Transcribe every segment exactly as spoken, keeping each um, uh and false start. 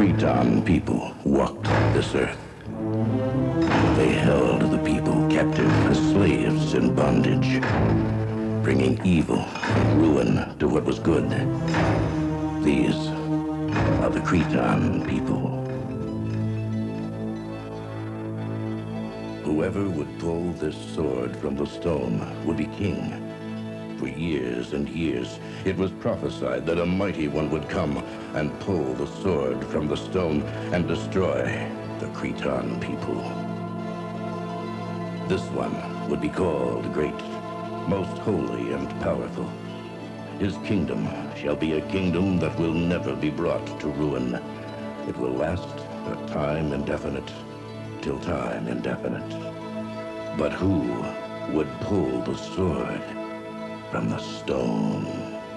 Cretan people walked this earth. They held the people captive as slaves in bondage, bringing evil and ruin to what was good. These are the Cretan people. Whoever would pull this sword from the stone would be king. For years and years, it was prophesied that a mighty one would come and pull the sword from the stone and destroy the Cretan people. This one would be called Great, most holy and powerful. His kingdom shall be a kingdom that will never be brought to ruin. It will last a time indefinite, till time indefinite. But who would pull the sword from the stone?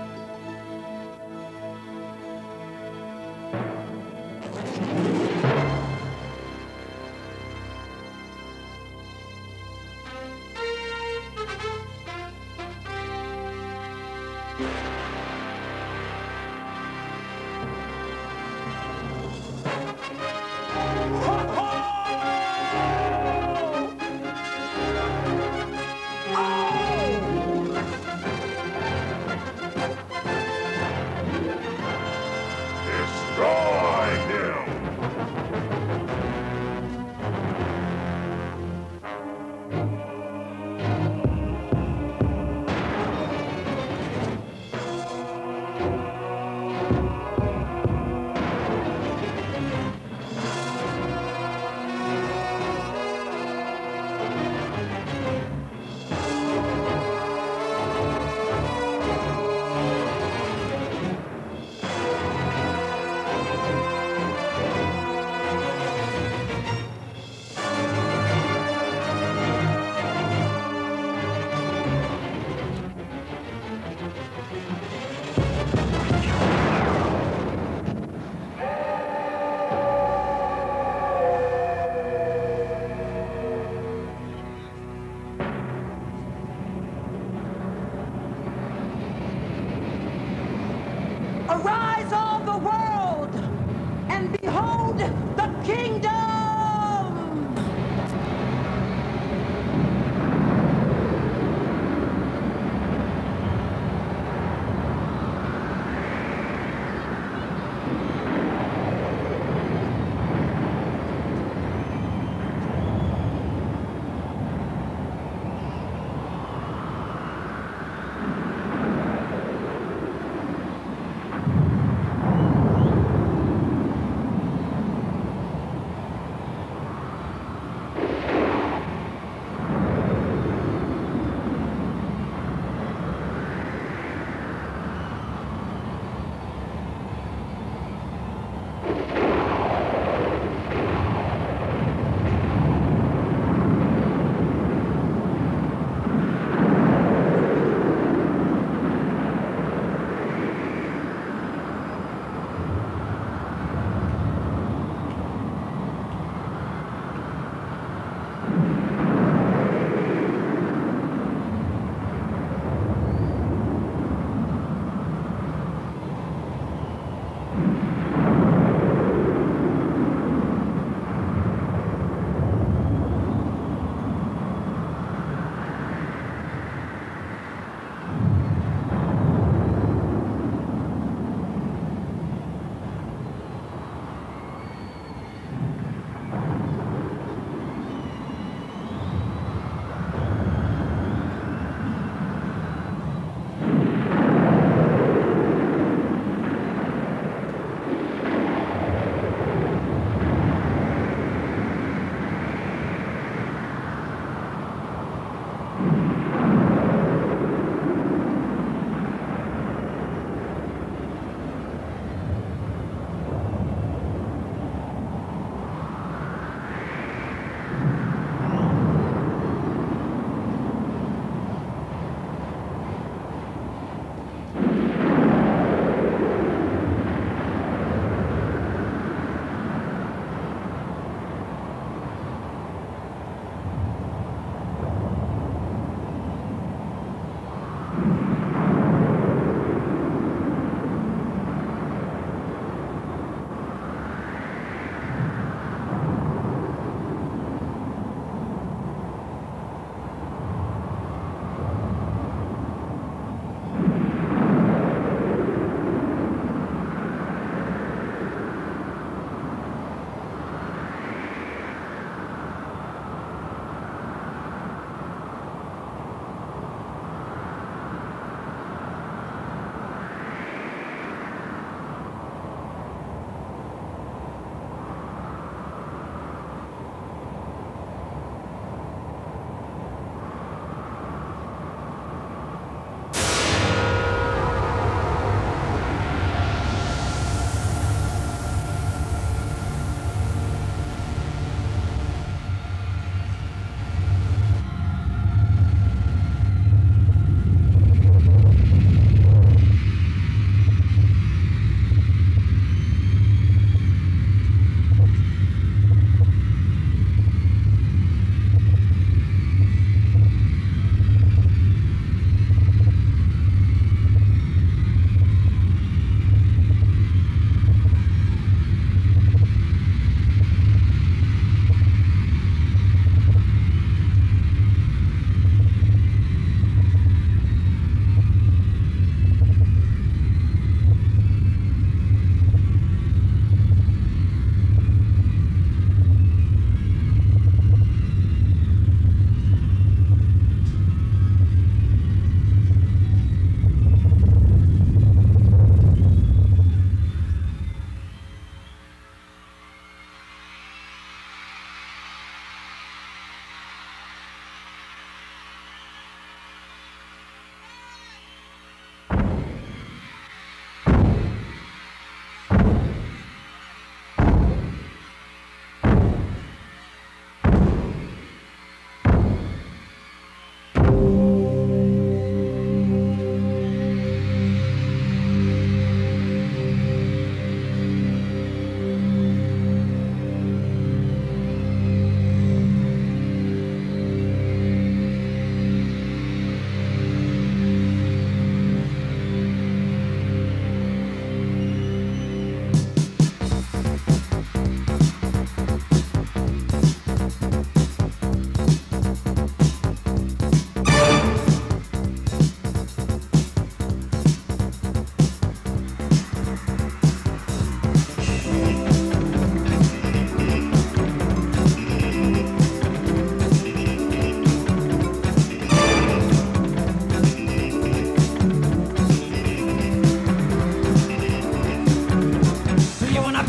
Arise, all the world, and behold the kingdom!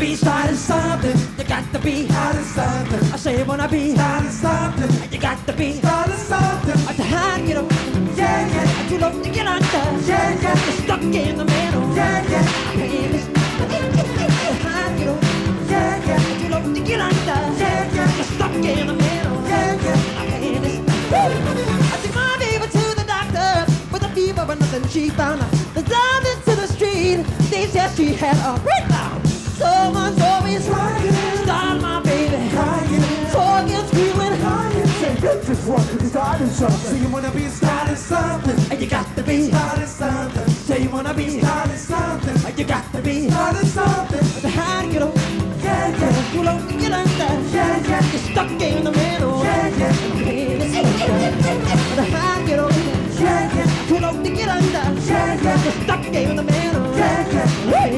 be starting something. You got to be starting something. I say you wanna be starting something. You got to be starting something. At the hand, you know. Yeah, yeah. Too low to get under. Yeah, yeah. You're stuck in the middle. Yeah, yeah. Pain is at the hand, you know. Yeah, yeah. Too low to get under. Yeah, yeah. You're stuck in the middle. Yeah, yeah. Pain is. I took my baby to the doctor with a fever, but nothing she found. The down into the street. They said she had a breakdown. Someone's always crying. Start my baby crying. Talking, screaming, crying. Say you just want to be starting something. Say you wanna be starting something. And you got to be starting something. Say you wanna be starting something. And you got to be starting something. But the hand, you know. Yeah, yeah. Too low to get under. Yeah, yeah. You're stuck in the middle. Yeah, yeah. But the hand, you know. Yeah, yeah. Too low to get under. Yeah, yeah. You're stuck in the middle. Yeah, yeah.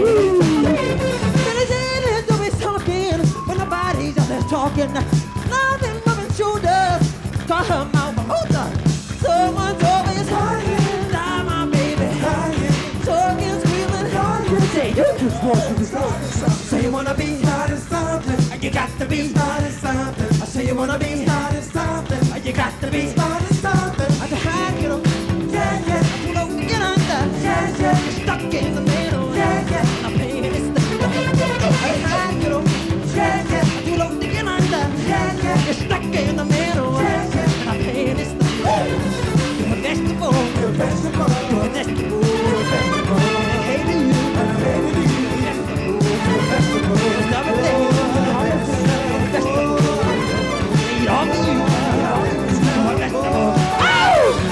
When nobody's out there talking, nothing moving shoulders, call her mouth, hold her. Someone's always crying, die my baby, crying, talking, screaming, crying. Say you just want to be starting something. Say you wanna be starting something, and you got to be starting something. I say you wanna be starting something, and you got to be starting something. I can hide, you know, yeah, yeah. You know, get under, yeah, yeah. You're stuck in the middle, yeah, yeah. I'm paying this stuff. I can hide, you know. Yeah, yeah, too low to get under. Yeah, yeah, you're stuck in the middle. Yeah, yeah, and I pay this the you're a vegetable, you're a vegetable, you're a vegetable, you're a vegetable. And I hate you, and I hate you. You're a vegetable, you're a vegetable. There's everything, you're a vegetable. Eat all of you, you're a vegetable. Oh!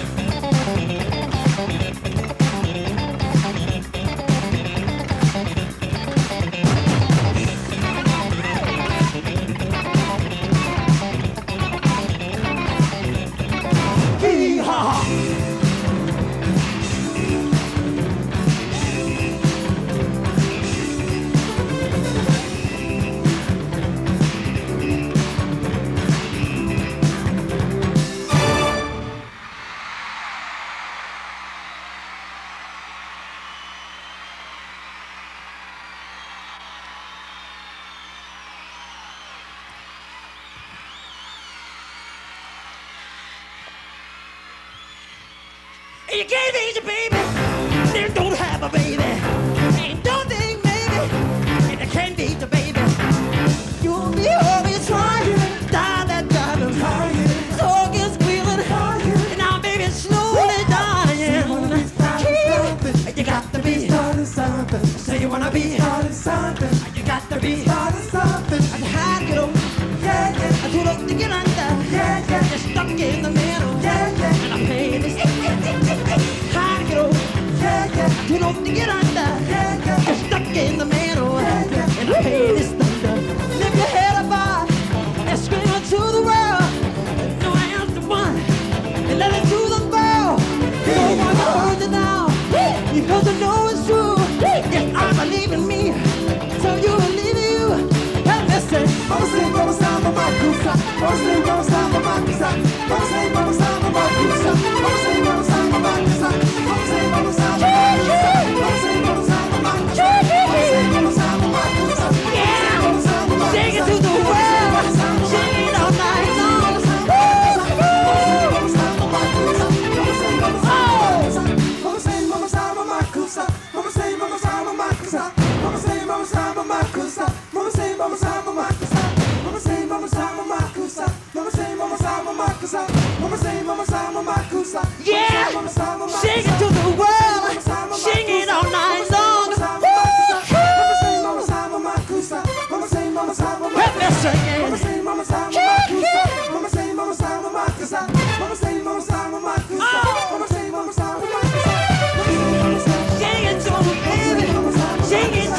You can't raise a baby, then don't have a baby. And don't think maybe, and you can't beat the baby. You'll be always trying, die that driving, talking, squealing, and now baby's slowly dying. You got to be starting something. Say you wanna be starting something. You got to be starting something. And hide, you know, yeah, yeah. Too low to get under, yeah, yeah. You're stuck in the middle, yeah, yeah. And I pay this. You know to get under, yeah, yeah. You're stuck in the middle, yeah, yeah. And I hate this thunder. Lift your head up high and scream it to the world. No, I am the one, and let it to the world. You don't want to hold it down, because I know it's true. Yes, I believe in me, so you believe in you. And listen, vamos say, vamos samba, macusa. Vamos say, vamos samba, macusa. Vamos say, vamos samba, macusa. Vamos say, vamos samba, macusa. Vamos say, vamos samba, macusa. Sing it to the world, sing it all night long. Mama say, mama samba makusa. Mama say, mama samba makusa. Mama say, mama samba makusa. Mama say, mama samba makusa. Mama say, mama samba makusa. Mama say, mama samba makusa. Mama say, mama samba makusa. Yeah, sing it to the world, sing it all night long. Let me sing it. Mama say, mama samba makusa. Mama say, mama samba makusa. Mama say, mama samba makusa. Mama say, mama samba makusa. Sing it to me, baby. Sing it.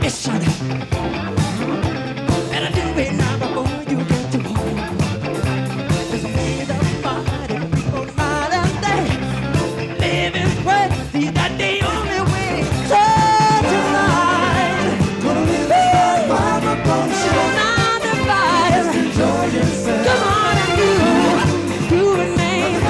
mission. And I do it now before you get too home. There's a way to fight it, people night and day. Live and pray, see that the only way. So tonight, gonna live and fight my bullshit. Nine to five, enjoy yourself. Come on and do, do it, man.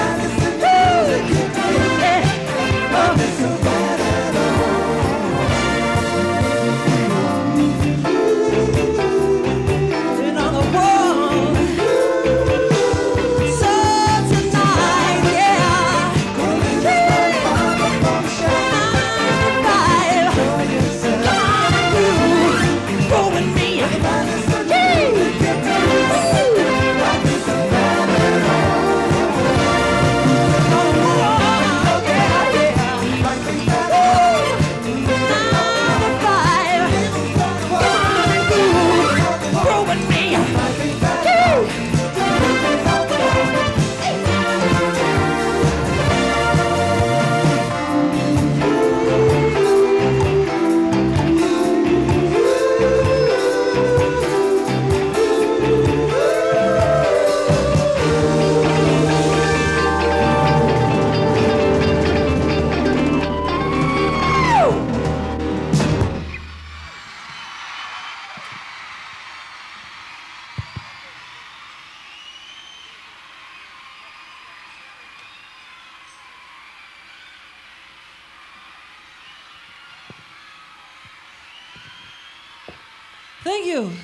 Thank you.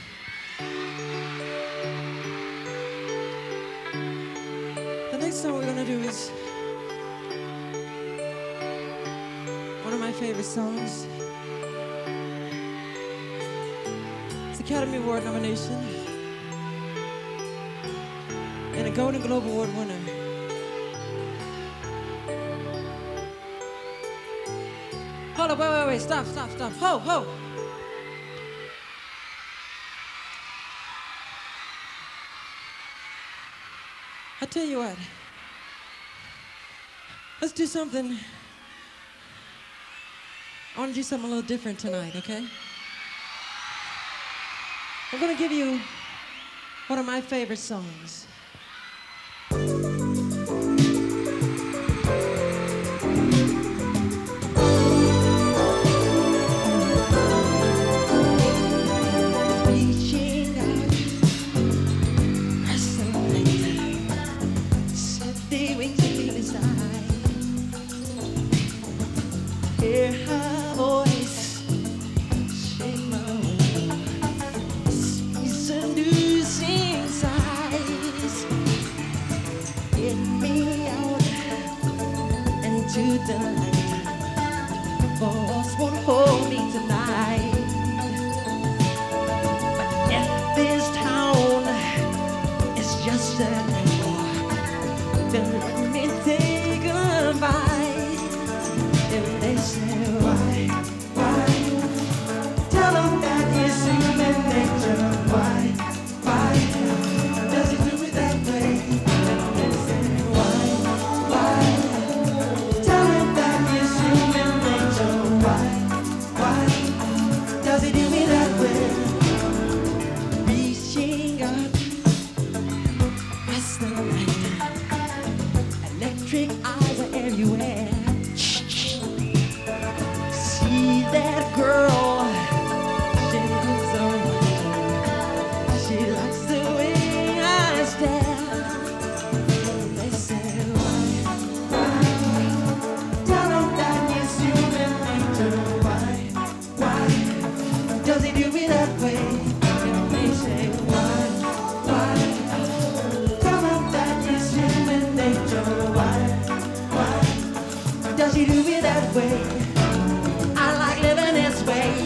The next song we're gonna do is one of my favorite songs. It's Academy Award nomination and a Golden Globe Award winner. Hold up, wait, wait, wait, stop, stop, stop, ho, ho. I tell you what, let's do something. I want to do something a little different tonight, okay? I'm gonna give you one of my favorite songs. Hear her voice, shake my world, seducing sighs. Get me out into the light. Walls won't hold me tonight. But if this town is just an anchor, then let me take a bite. If they say why, why, tell them that it's human nature. Why, why, does it do it that way? If they say why, why, tell them that it's human nature. Why, why, does it do it that way? Reaching up, past the light, electric eyes are everywhere. That girl, she looks so wonderful. She likes the way I stare. They say why, why, tell them that it's human nature. Why, why, does he do it that way? They say why, why, tell them that it's human nature. Why, why, does he do it that way? Living this way.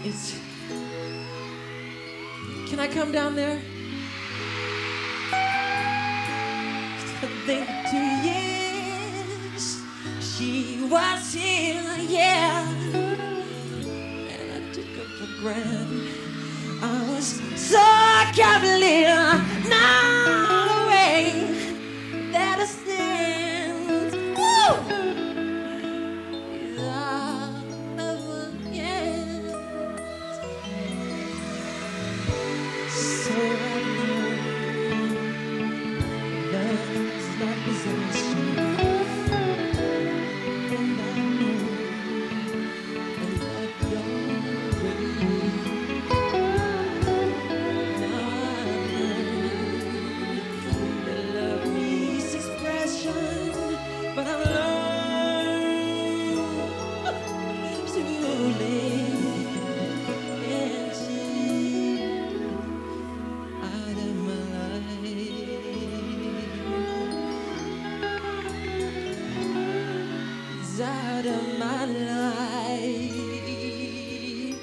It's, can I come down there? I think two years she was here, yeah, and I took her for granted. I was so cavalier, not away that I stand. Woo! Without ever, yeah. So I know love's not possession, and I know that you're ready. But I'm alone, too late, and she's out of my life. It's out of my life.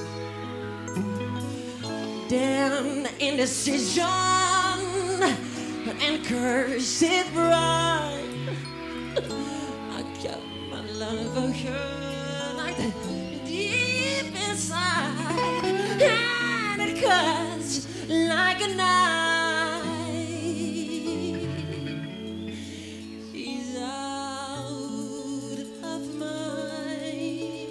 Damn indecision and cursed pride. I kept my love for her like deep inside, and it cuts like a knife. She's out of mind.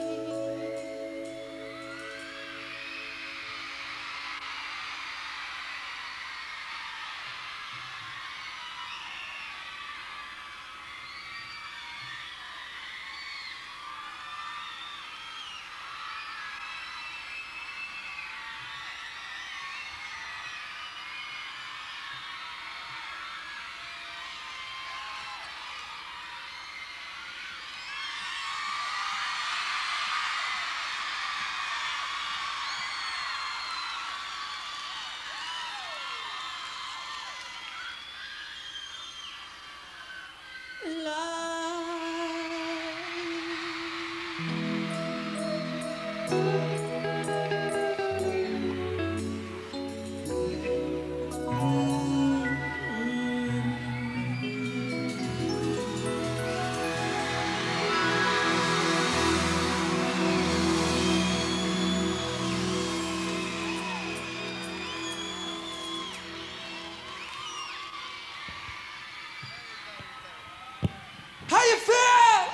How you feel?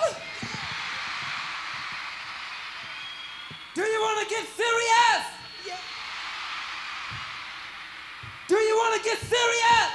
Do you want to get serious? Yeah. Do you want to get serious?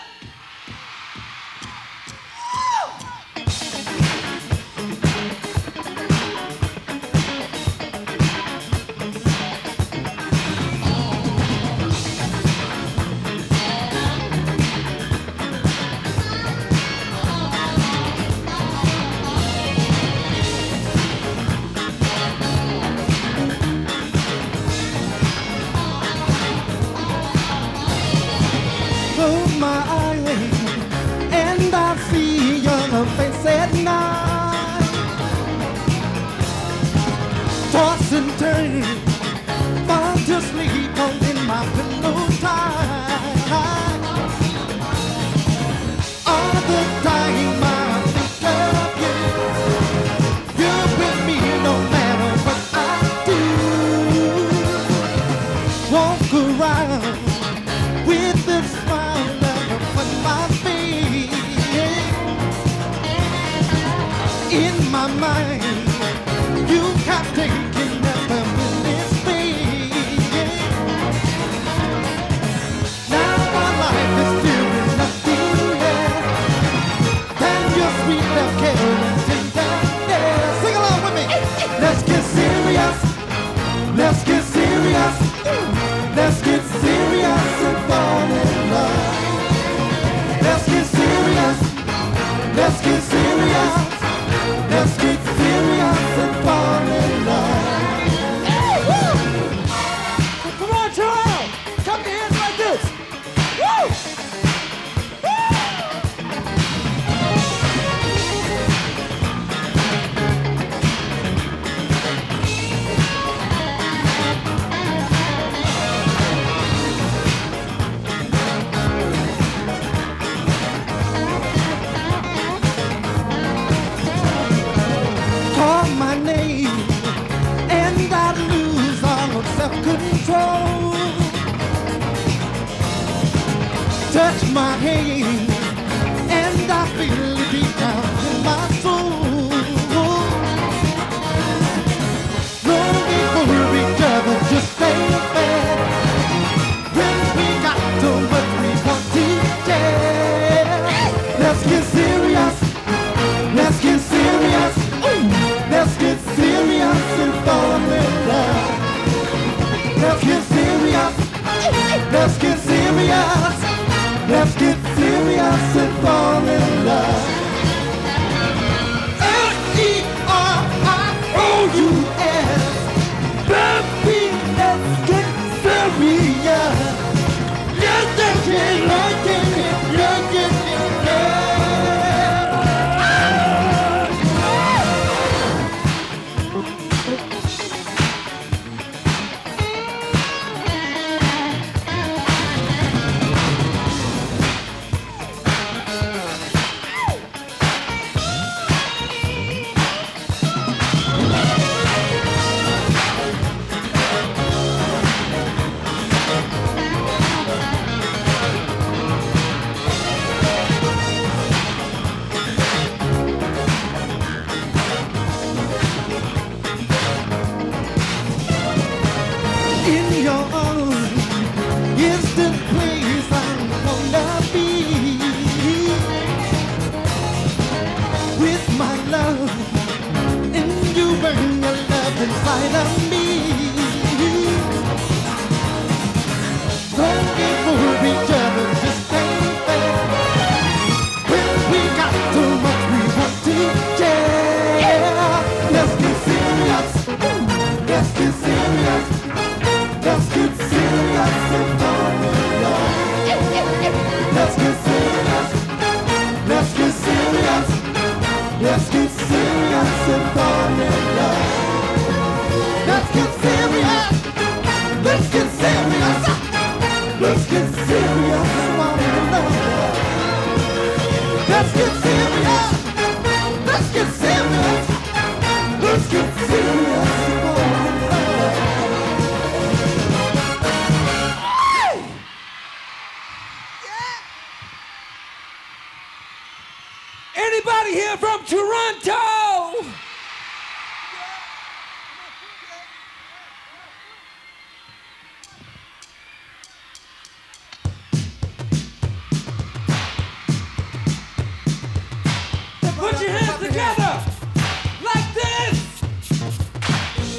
Close my eyes and I see your face at night. Toss and turn, fall to sleep holding my pillow tight. All the time I think of you. You're with me no matter what I do. Walk around with the smile upon my face. In my mind, you have taken up a minute space. Now my life is filled with nothing less than your sweet love, care and tenderness. Sing along with me. Let's get serious. Let's get serious. Let's get serious and fall in love. Let's get serious. Let's get serious. Let's get serious and fall in love. Let's get serious. Let's get serious and fall in love. L E R I O U S. Baby, let's get serious. Yes, yes, yes, like it, like it, yeah. In your arms is the place I wanna be. With my love, and you burn your love inside of me. Longing for each other just ain't fair. When we got too much we want to share. Let's get serious. Let's get serious. Let's get serious and fall in love. Let's get serious. Let's get serious. Let's get serious and fall in love. Let's get serious. Let's get serious. Let's get serious and fall in love. Let's get serious. Let's get serious. Let's get serious and fall in love. Anybody here from Toronto? Put your hands together like this.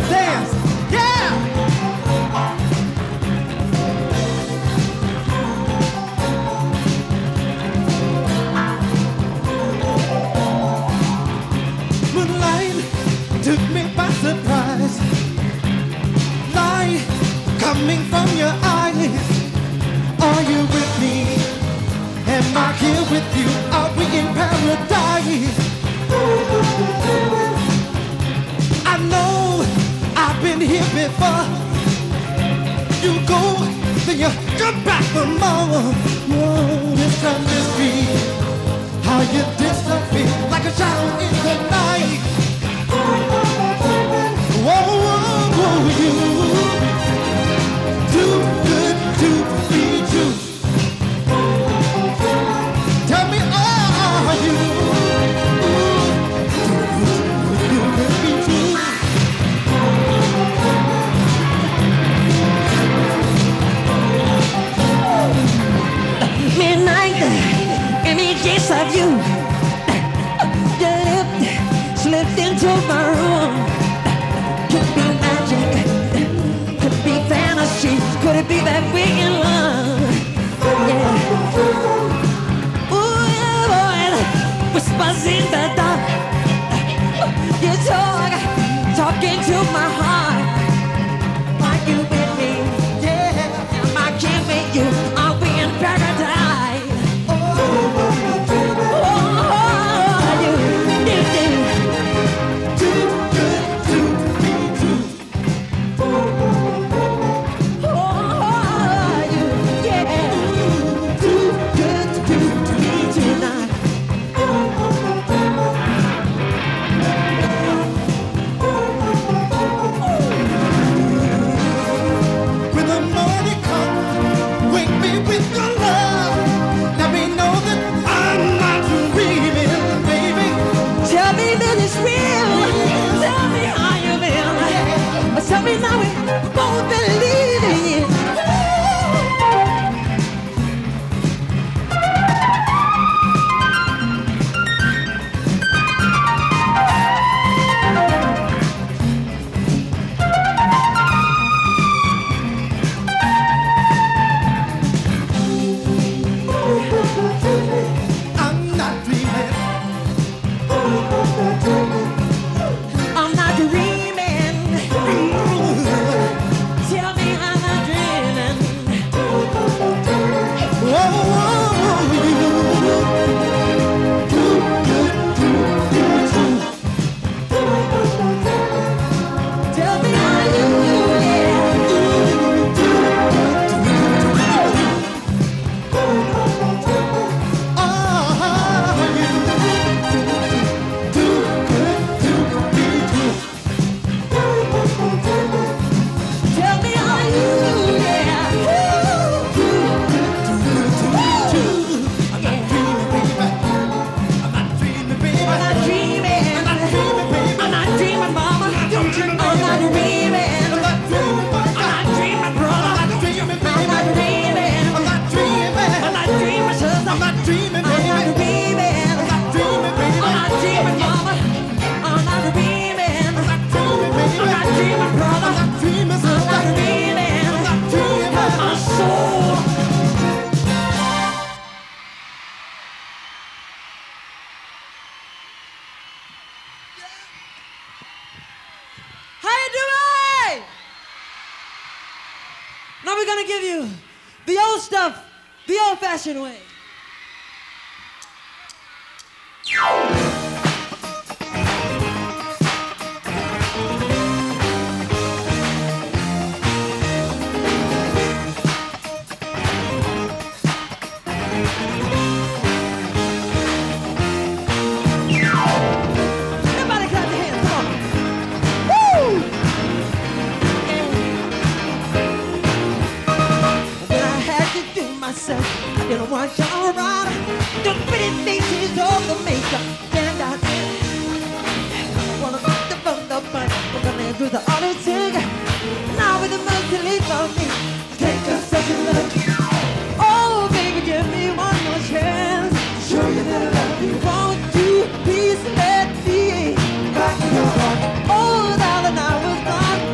dance, yeah! Moonlight took me by surprise. Light coming from your eyes. Are you with me? Am I here with you? Are we in paradise? I know I've been here before. You go, then you come back for more. Whoa, this time mystery. How you disappear like a shadow in the night. Whoa, whoa, whoa, you too good to be true. Tell me, are you too good to be true? Midnight, images of you. Your lip slipped into my room. Could be magic, could be fantasy. Could it be that we're in love? Yeah. Ooh, yeah, boy, whispers in the dark. You talk, talking to my heart. Are you with me? Yeah. Am I giving you? Are we in paradise? Oh, you, you, you. Too good to be true. Oh, you, yeah. Too good to be tonight. When the morning comes, wake me with your love. Let me know that I'm not dreaming, baby. Tell me that it's real. Tell me how you feel. Tell me now we both believe in you. I'm not dreaming. I'm not dreaming. Tell me I'm not dreaming. Whoa, whoa, you too good to be true. Tell me how you yeah. Are you too good to be true? Tell me how you yeah. I'm not dreaming, baby. I'm not dreaming, baby. I'm not dreaming. I'm not dreaming, baby. I'm not dreaming, mama. I'm not dreaming. I'm not dreaming. I'm not dreaming, I'm not dreaming, brother. I'm not dreaming, I'm not baby. dreaming. I'm not dreaming. I'm not dreaming, sister. I'm not dreaming, I'm not baby. dreaming. I'm not dreaming, baby. I'm not dreaming, mama. I'm not dreaming. I'm not dreaming, baby. I'm not dreaming, brother. I'm not dreaming, I'm sister. not dreaming. I'm not dreaming. My soul. How you doing? Now we're gonna give you the old stuff, the old-fashioned way. Everybody clap your hands, come on. Woo! When I had to do myself, I didn't want you around. The pretty faces, all the makeup, and I I wanna put the bum the bun, we're gonna do the auto thing. Now with the money leave on me, take a second look. Oh, baby, give me one more chance. Show you that I love you. Won't you please let me back in your heart? Oh, darling, I was not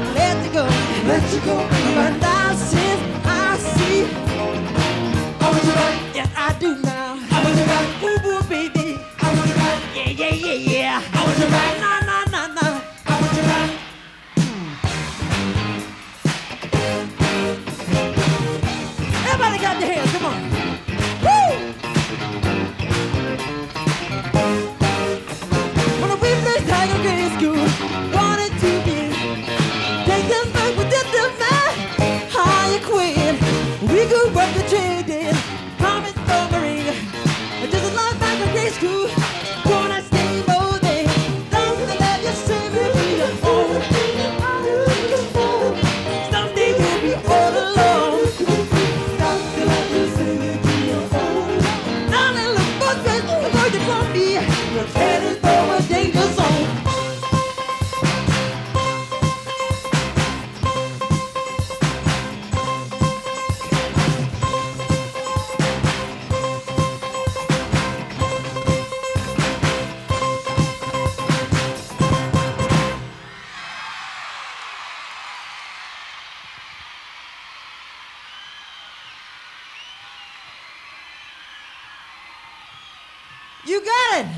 You got it.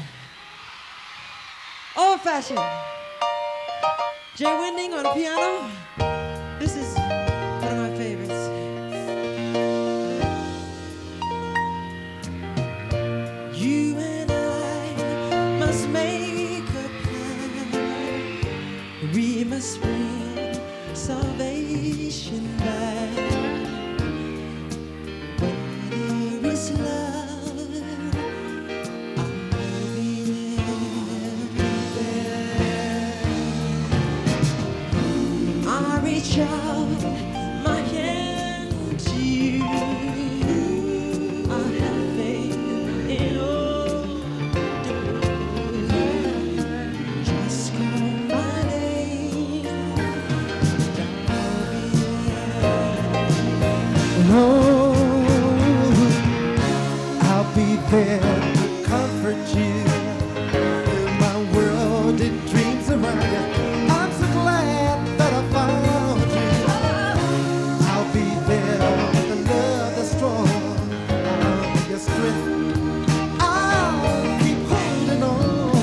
Old fashioned. Jay Winding on the piano. This is one of my favorites. You and I must make a plan. We must bring salvation back. When there is love, I'll be there. I reach out my hand to you. I have faith in all you do. Just call my name. I'll be there. Oh, I'll be there to comfort you. In my world in dreams around you, I'm so glad that I found you. I'll be there with a love that's strong. I'll be your strength. I'll keep holding on.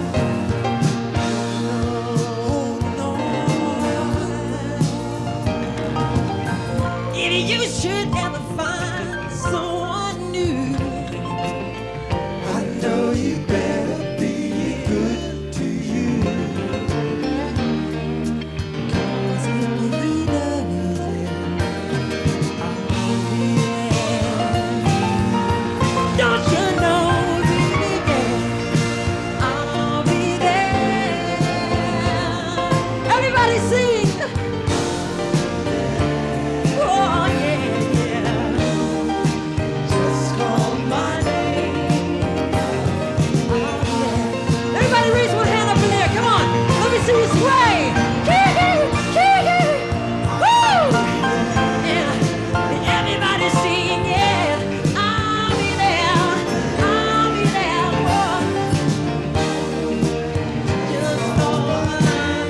If you should ever find someone new, I know you better be good to you. 'cause if he does, I'll be there. Don't you know, baby, I'll be there. Everybody sing. Oh yeah, yeah. Just call my name. Everybody raise one hand up in there. Come on. Let me see you sway. Kiki, kiki. Woo! Yeah. Everybody sing, yeah. I'll be there. I'll be there. Whoa. Just call my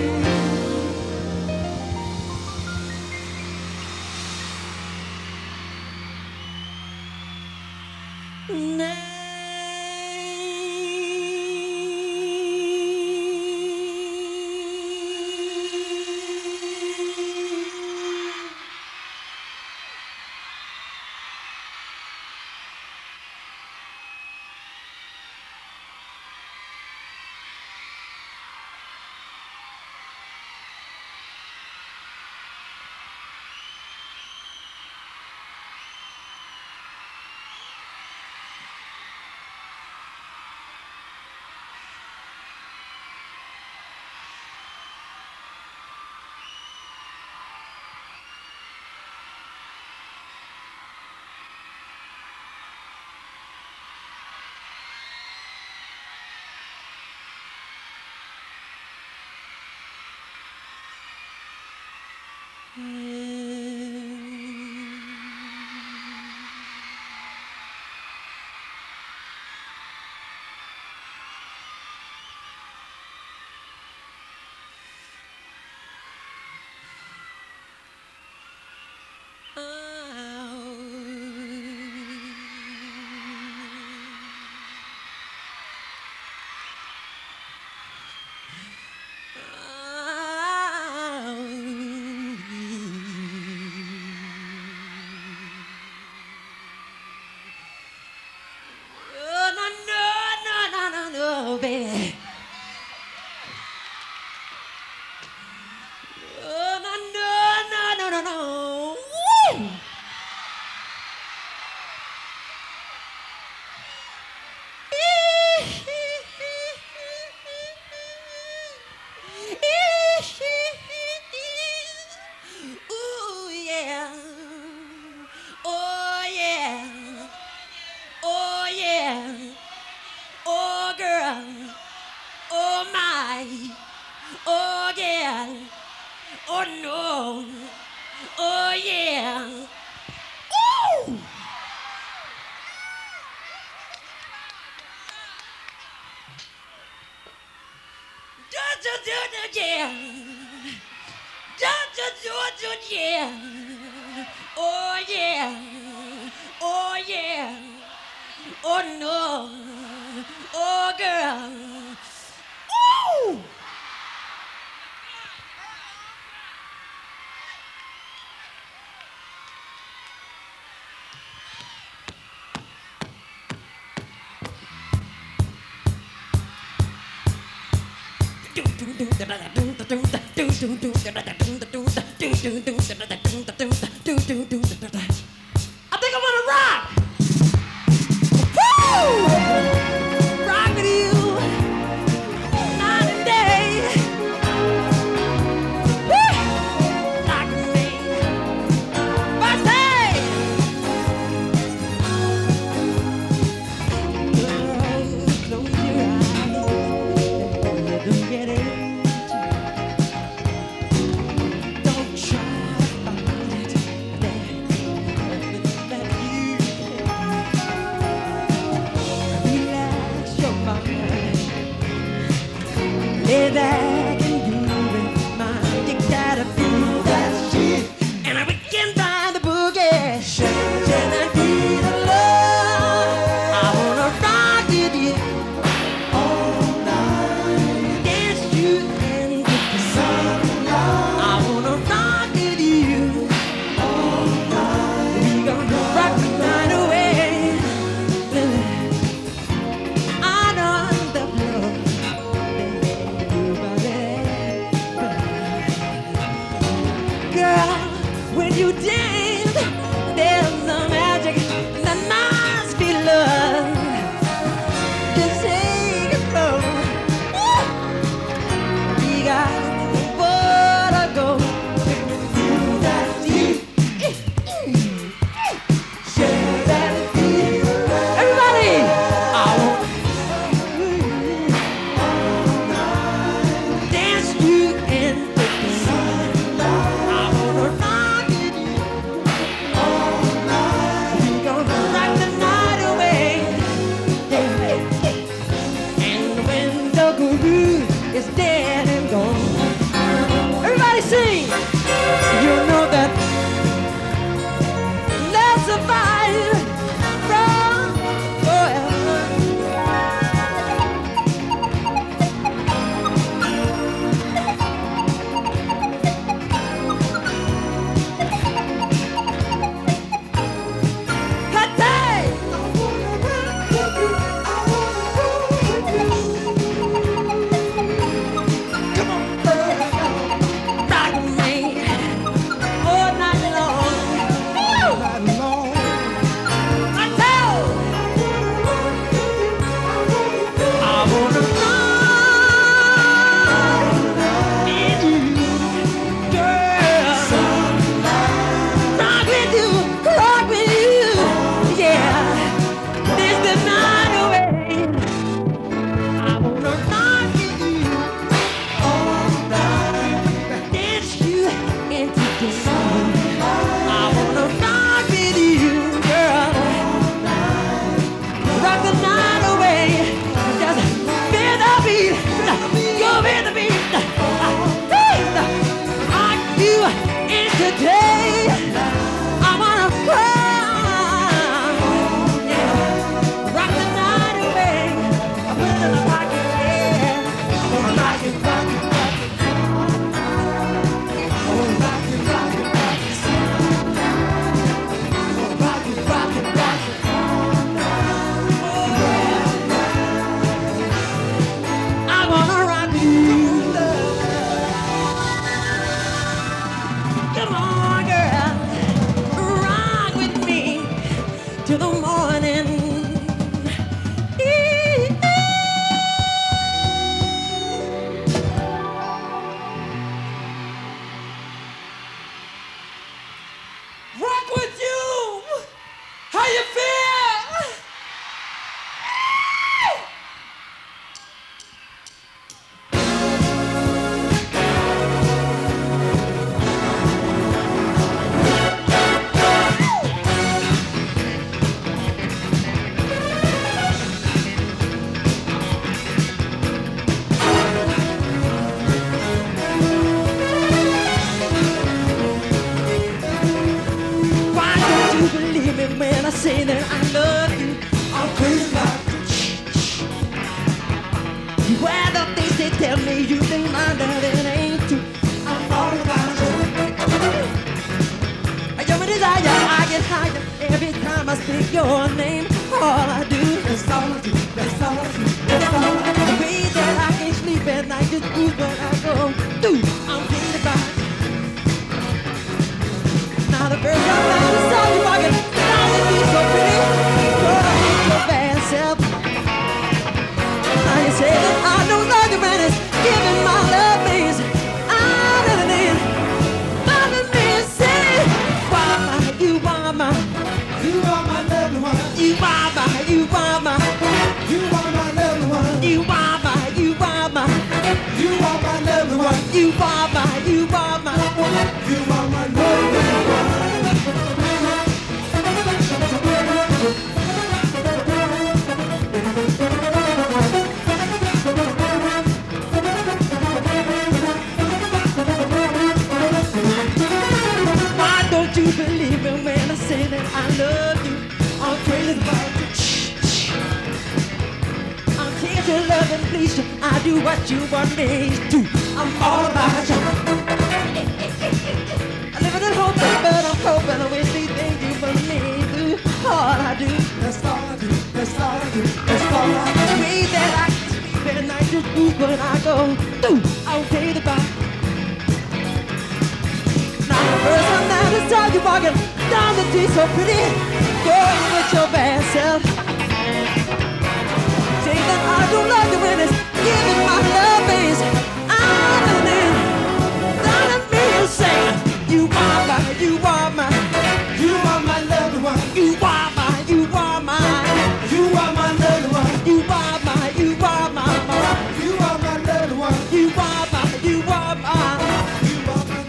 baby. Oh, no, no, no, no, no, no. Woo! Ooh, yeah. Oh, yeah. Oh, yeah. Oh, girl. Oh, my. Oh, yeah. Oh, no. Oh, yeah. Ooh! Do, do, do, do, yeah. Do, do, do, do, yeah. Oh, yeah. Oh, yeah. Oh no, oh girl, ooh! I think I wanna rock! Woo! Rock with you night and day. Woo! Like me. But hey! Close your eyes and don't get it. Don't try to find it. There's nothing that you can. Relax your mind. Lay back and do it, mind. You gotta feel that shit. And we can find the boogie. And I need a love. I wanna rock with you all night. Dance you and get the sunlight. I wanna rock with you all night. We gonna rock the night away. I know the love that you speak your name. All I do, That's all I do. That's all I do. That's all I do. the way that I can't sleep at night, just move when I go through. I'm thinking about. Now the first time I saw you walking down the street so pretty, girl, I hate your bad self. Now you say that I no longer man is giving my love means I didn't need loving me say why my you are my You are my loved one. you are my you are my You are my loved one. you are my you are my You are my loved one. you are my you are my You are my loved one. Why don't you believe me when I say that I love you? I'm crazy about you. I'm here to love and please you. I do what you want me to. I'm all about you. I live in a hotel, but I'm hoping I wish these things you believe. All I do, That's all I do. That's all I do. That's all I do. the way that I can sleep at night, just move when I go through. I'll pay the bar. Now the first time that I saw you walking down the street so pretty, girl, with your bad self. Say that I don't love you when it's giving my love is out of it. Down at me and say, you are my, you are my, You are my loved one. you are my, you are my, You are my loved one. you are my, you are my, You are my loved one. you are my, you are my. You are my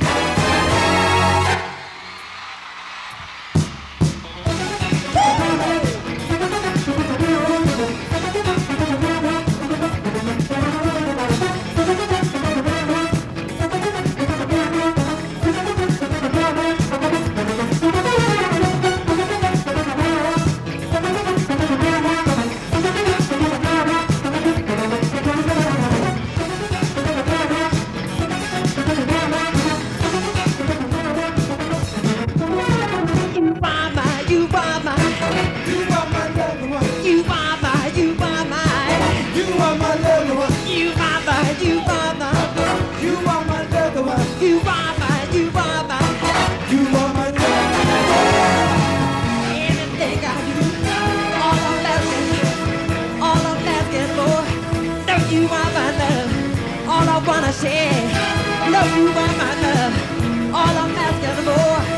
You are my, you are my, You are my loved one. you are my, you are my, You are my loved one. you are my, you are my, You are my loved one. you are my, you are my. You are my loved one. Anything I do, all I'm asking, all I'm asking for, no, you are my love. All I wanna say, no, you are my love. All I'm asking for.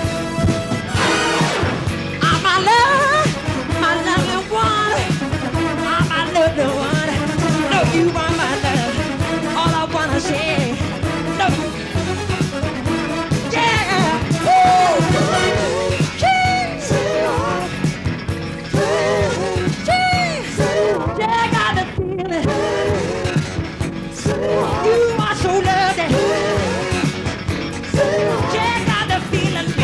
I'm my love, my loving one. I'm my loving one. No, you are my love. All I wanna say, no. Yeah. Woo. Jeez. Jeez. Yeah, I got the feeling. You are so lovely. Yeah, I got the feeling.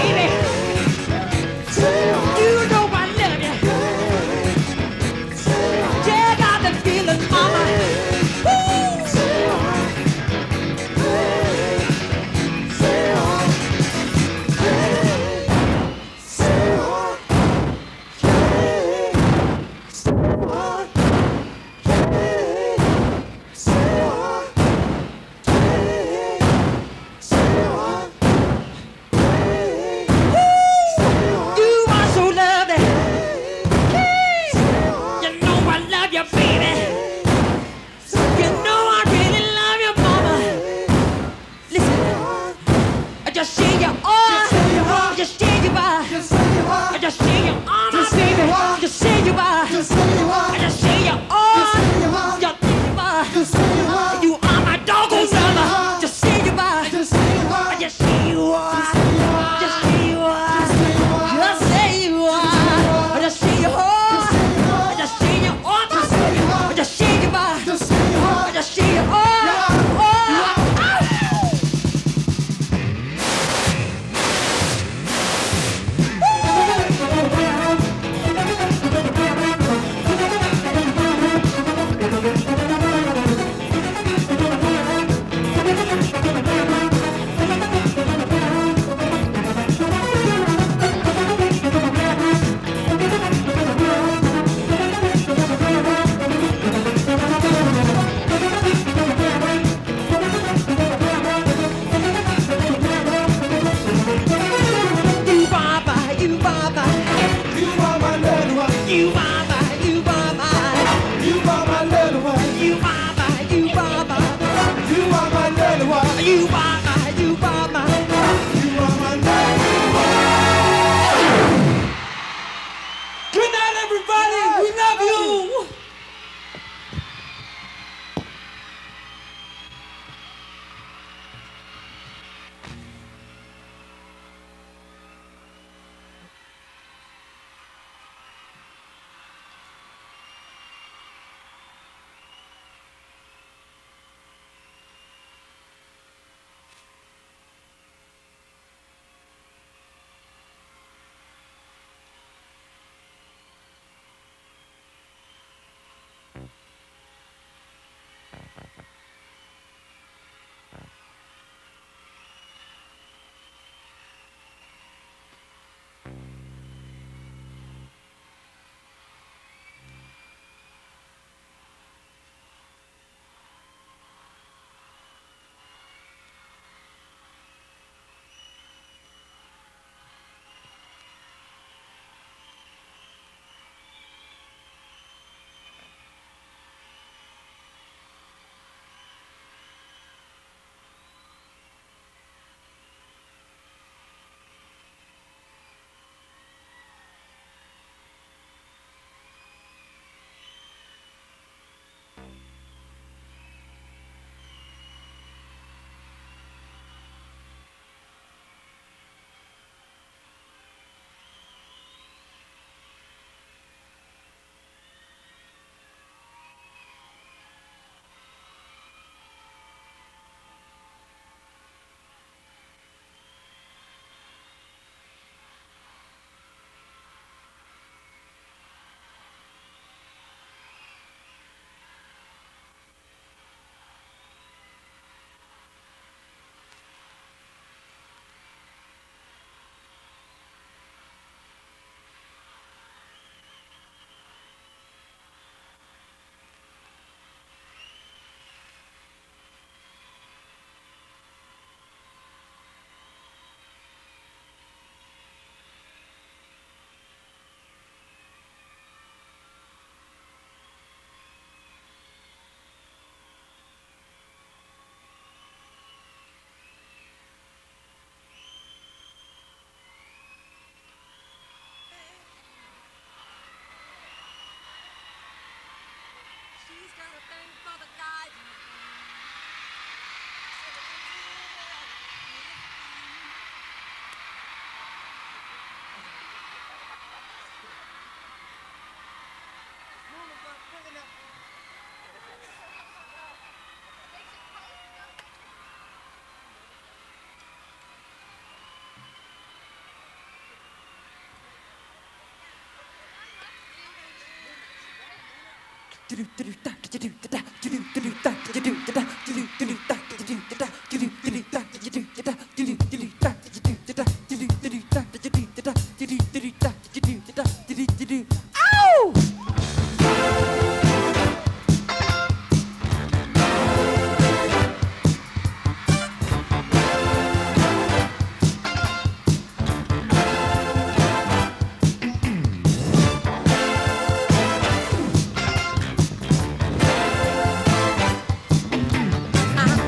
I'm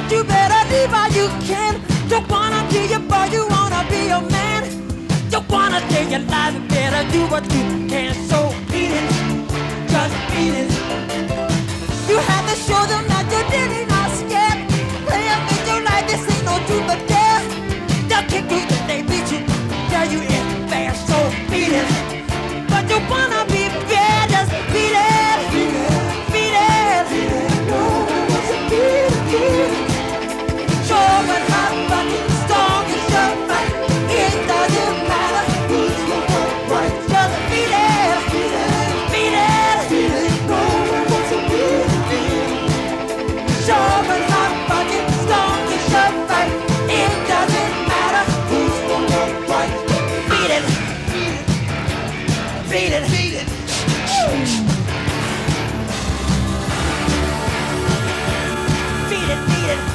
but you better leave while you can. Don't wanna be your boy, you wanna be your man. Don't wanna take your life, you better do what you can. So beat it, just beat it. You have to show them that you did not scared. Play up in your life, this ain't no truth but dare. They'll kick you till they beat you, tell you it's fair. So beat it, but you wanna be bad, just beat it, beat it, beat it. No one wants to beat it, beat it. Show what hot fucking strong is your fight. It doesn't matter who's your right. Just beat it, beat it, beat it, beat it. No one wants to beat it, beat it. Show what hot fucking strong is your fight. It doesn't matter who's your right. Beat it, beat it, beat it. Beat it, beat it.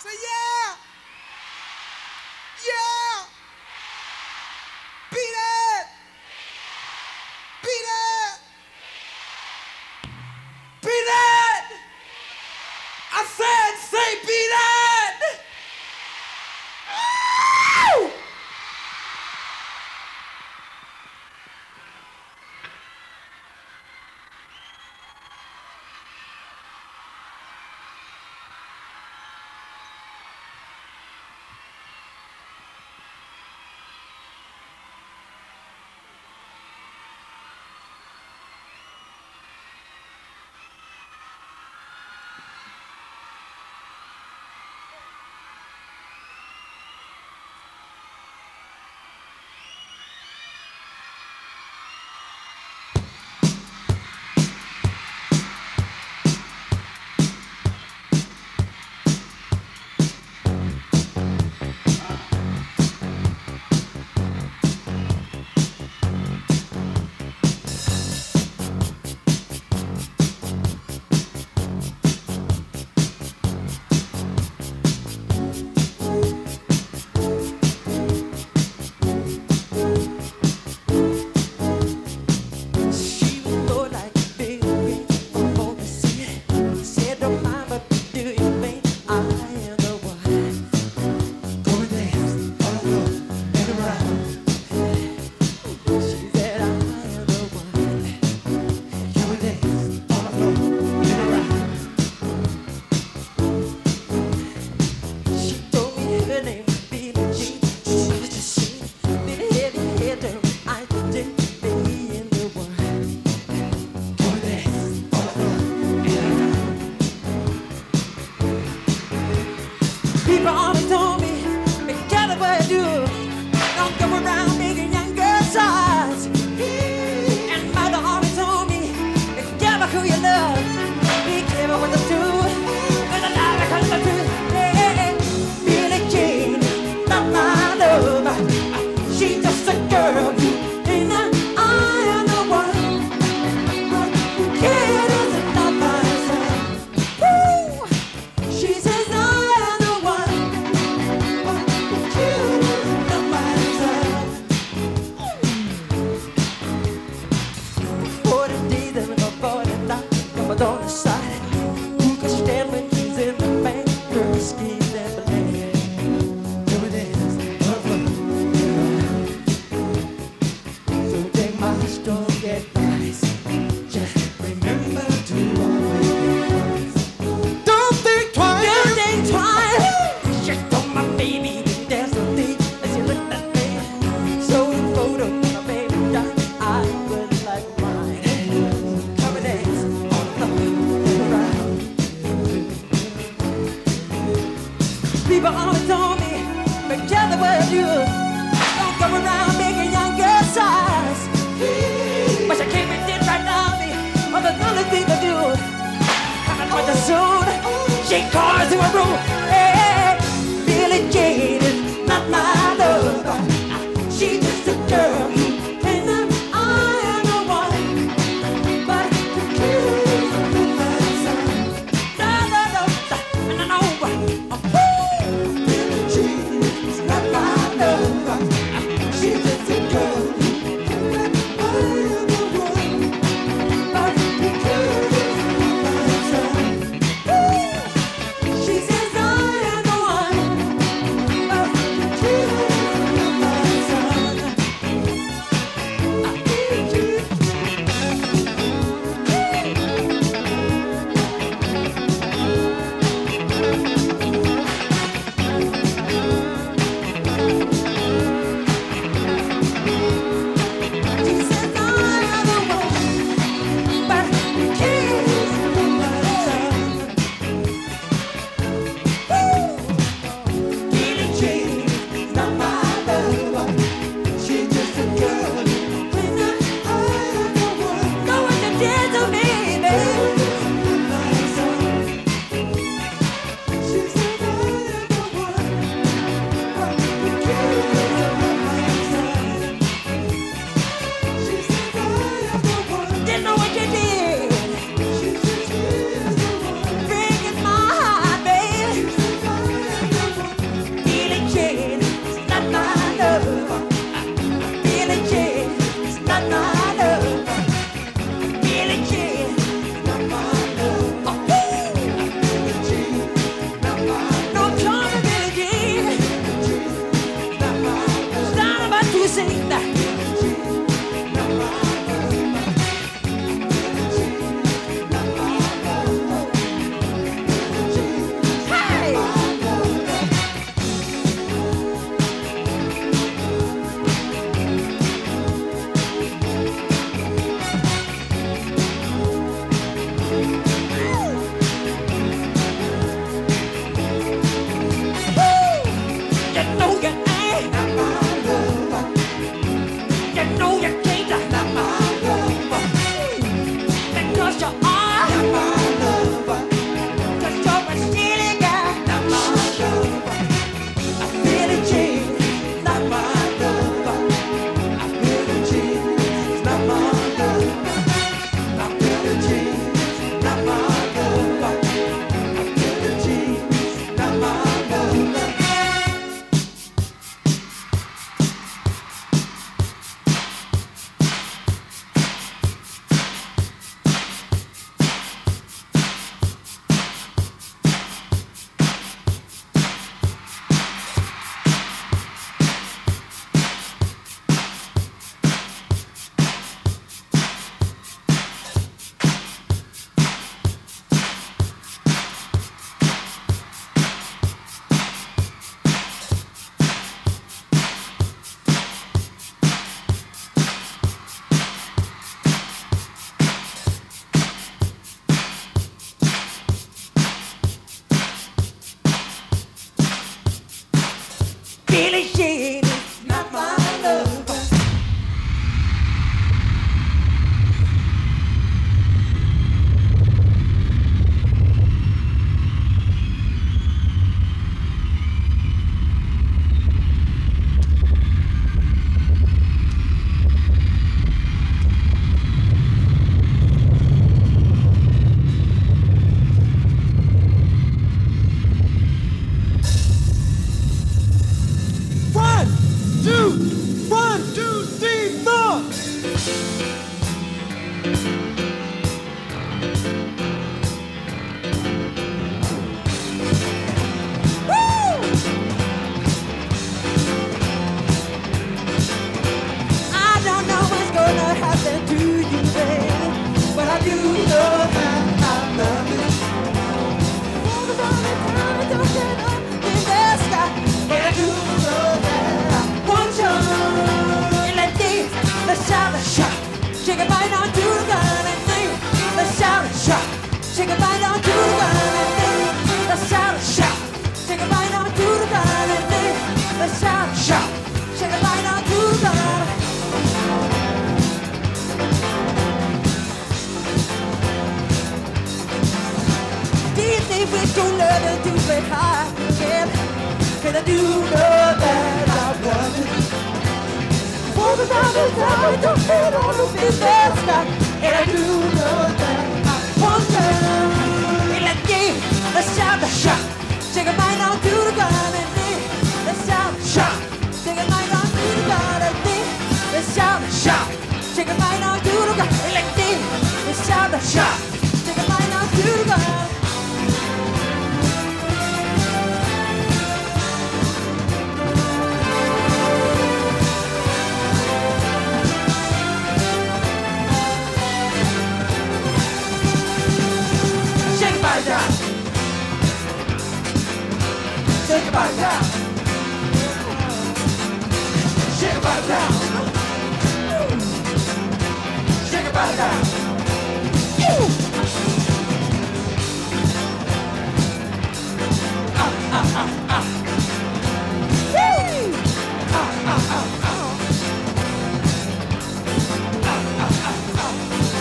Say yeah! Yeah! Beat it! Beat it! Beat it! I said, say beat it! Ow! People always told me, be careful what you do. Don't go around making young girls' eyes. And mother always told me, be careful who you love. Be careful what you do. Cause the lie becomes the truth. Hey, Billie Jean, not my love. She's just a girl in the eye of the one. Kid is not my son. Woo! She says I am the one. Kid is not my son. Forty days and a forty nights, come on the side. Who can stand when she's in the bank? Girl, skis and believe. Do it is, so take my strong advice. Just remember to always think twice. Don't think twice. Don't think twice. Just told my baby there's no need as you looked at me. So the photo of my baby died. I would like mine. Come and dance on the ground. People always told me, be careful what you do. Don't go around making young girls' eyes. But she came and did right now me. All the only thing to do. Coming for the soon. She calls to a room. Hey, Billie Jean is not my love. She's just a girl in the eye of the one. But the kid is not my son. No, no, no, no, no, no. Oh, Billie Jean is not my love. She's just a girl in the eye of the one. But the kid is not my son. She says I not my lover. Cause you're a silly guy, not my lover. I feel it, Jean, not my lover. I feel it, Jean, not my lover. I feel it, Jean, not my lover. I feel it, Jean, not my lover. Billie Jean is not my lover. One, two, one, two, three, four. I don't know what's gonna happen to you, baby, but I do know that I love you. All the time, don't get up in the sky, but I do know that I want you. And let me, let's shout a shot, shake a bite on to the gun and think. Let's shout a shot, shake a bite on to the gun and think. Let's shout a shot, shake a bite on to the gun and think. Let's shout a shot, shake a bite on to the gun. Do you think we can learn to do it hard again? Cause I do know that I love you. For the time is time, I don't feel all the things that's got. And I do know that I want you. And let me, let's shout the shot. Shake a bite on to the gun and me. Let's shout the shot. Shake a bite on to the gun and me. Let's shout the shot. Shake a bite on to the gun and let me. Let's shout the shot. Shake a bite on to the gun. Shake your body down. Shake your body down. Shake your body down. Shake your body down. Ah, ah, ah, ah. Woo! Ah, ah, ah, ah. Ah, ah, ah, ah.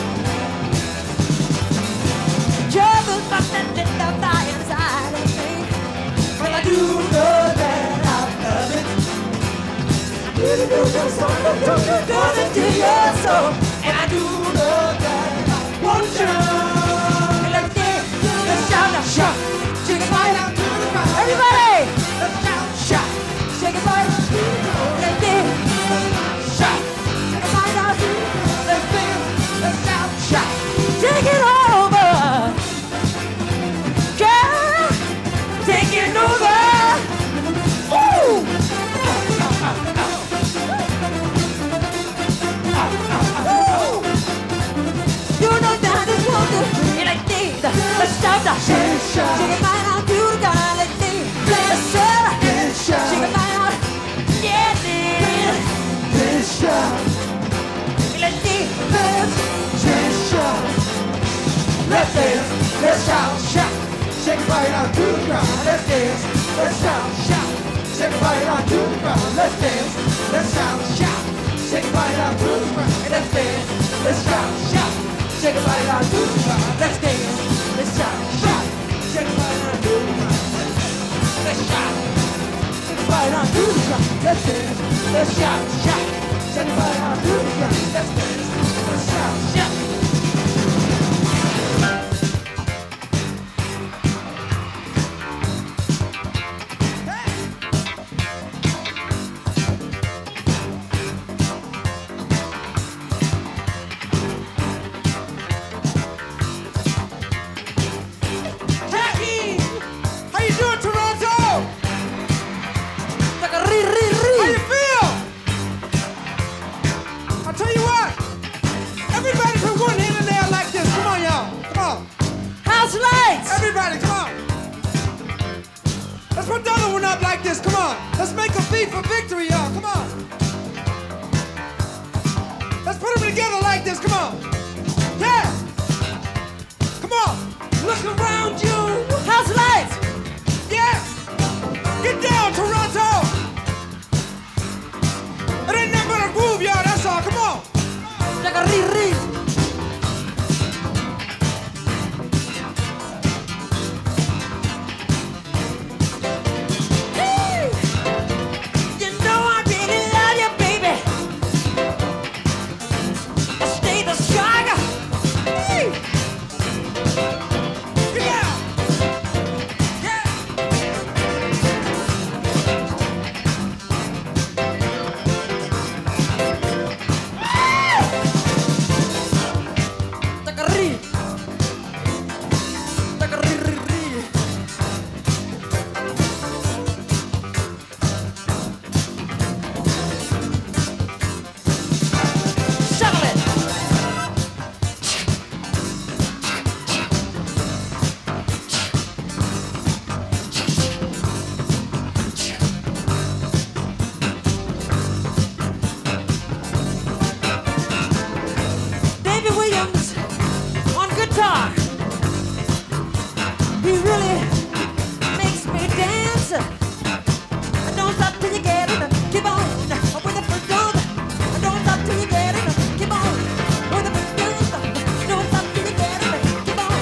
Trouble but that little fire inside of me. But I do know that I love it. You do the song that you're gonna do your soul. And I do know that I want you. And let's get, let's shout a shot. Shake a bite out to the ground. Everybody! Let's shout a shot. Shake a bite out to the ground. Let's get, shot. Shake a bite out to the ground. Let's get, let's shout a shot. Take it over. Girl, take it over. Ooh. You know that it's wonderful. And I need let's shout the shake, shake it right out to the guy. Let's see, let's shout, shake it right out. Yeah, man. Let's shout. Let's see, let's shout. Let's dance, let's shout, shout. Shake it right out to the ground. Let's dance, let's shout, shout. Shake it right out to the ground. Let's dance, let's shout, shout. Shake it right out to the ground. Let's dance, let's shout, shout. Shake your body down to the ground. Let's dance, let's shout, shout. Shake your body down to the ground. Let's shout. Shake your body down to the ground. Let's dance, let's shout, shout. Shake your body down to the ground. Let's dance, let's shout, shout. Everybody, come on. Let's put the other one up like this. Come on. Let's make a beat for victory, y'all. Come on. Let's put them together like this. Come on. Yeah. Come on. Look around you. House lights. Yeah. Get down, Toronto. It ain't nothing but a groove, y'all. That's all. Come on. Like a re-re. He really makes me dance. Don't stop till you get it. Keep on with the first dance. Don't stop till you get it. Keep on with the first dance. Don't stop till you get it. Keep on.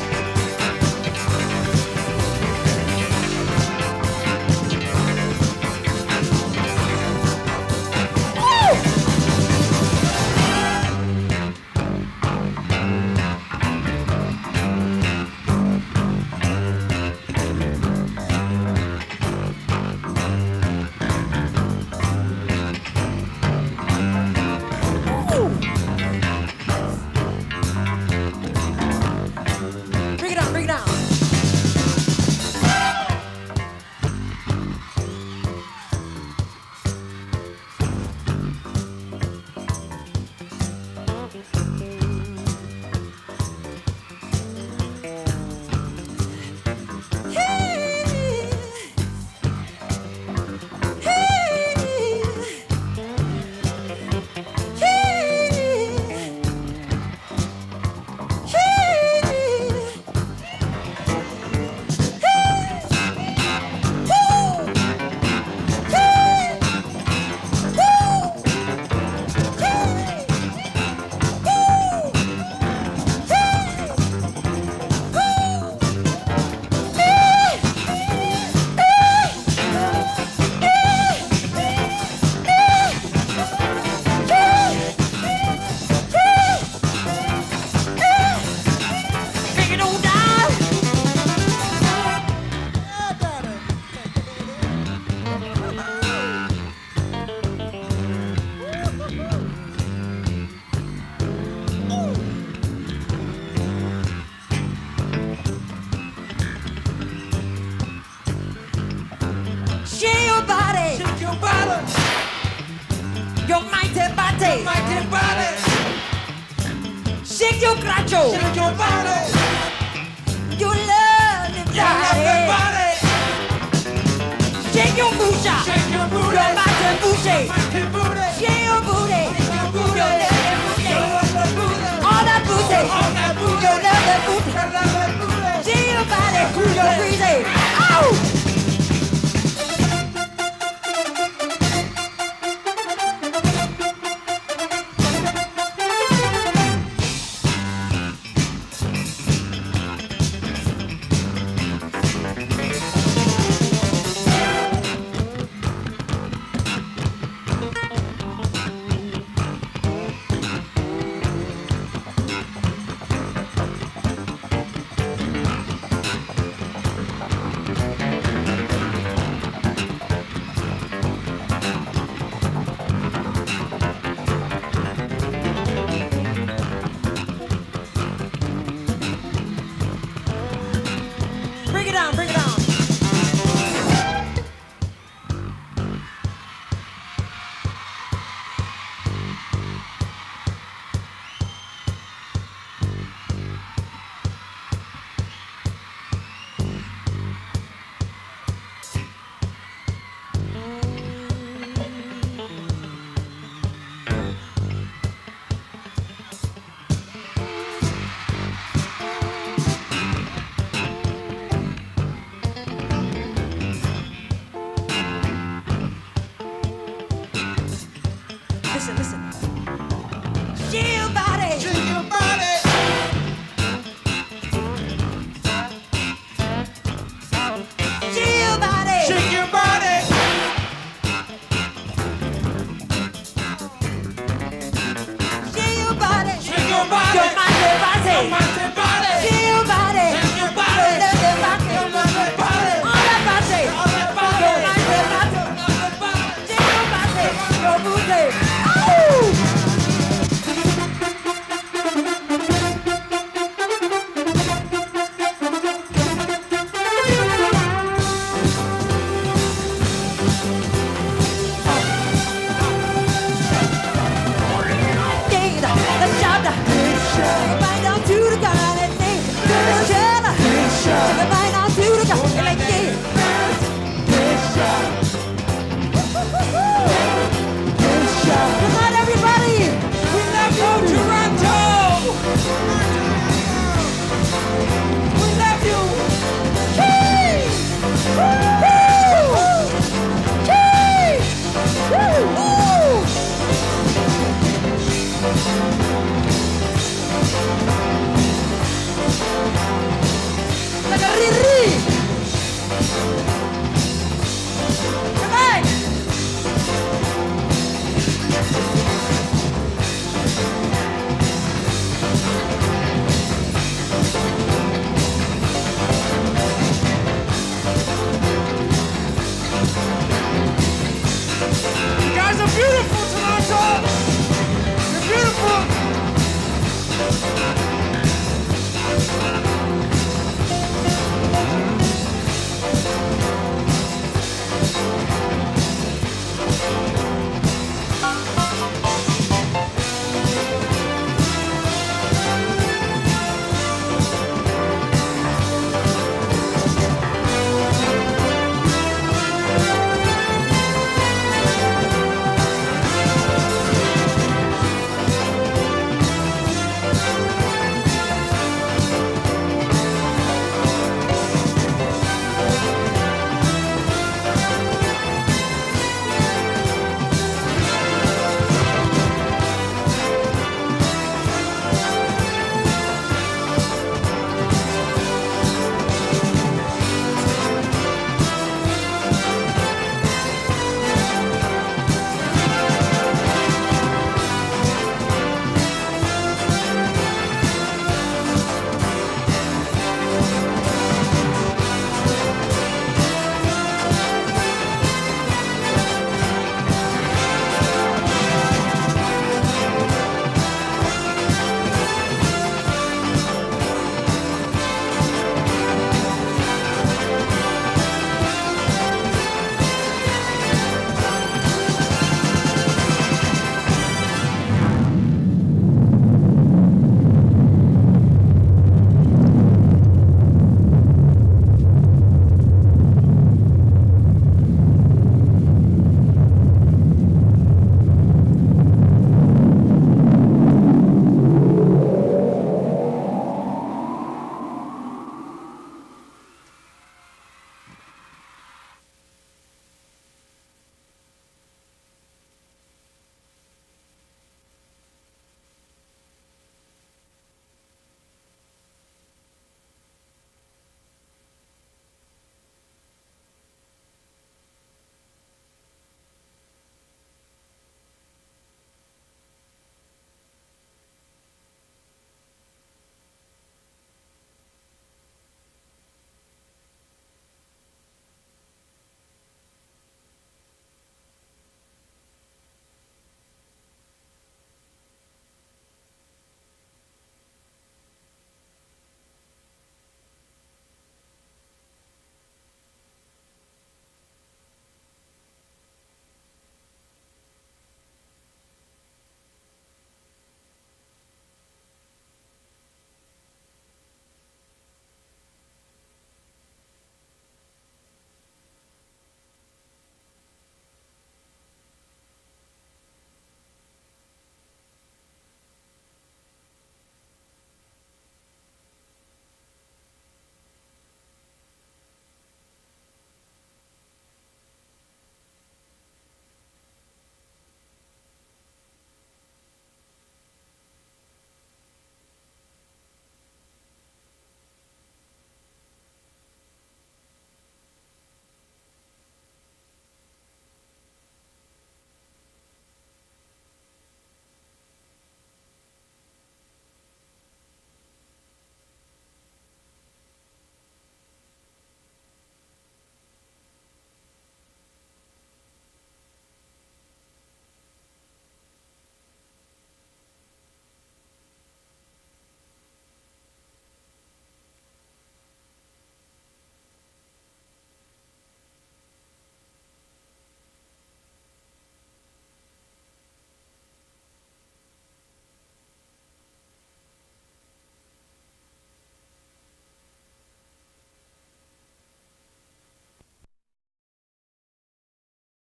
Your mighty body, your mighty body. Shake your cracho, shake your body. Your lovely body, body. Shake your booty, shake your booty, your mighty booty, mighty booty. Shake your booty, shake your booty, your lovely booty, your lovely booty. all that booty, all that booty.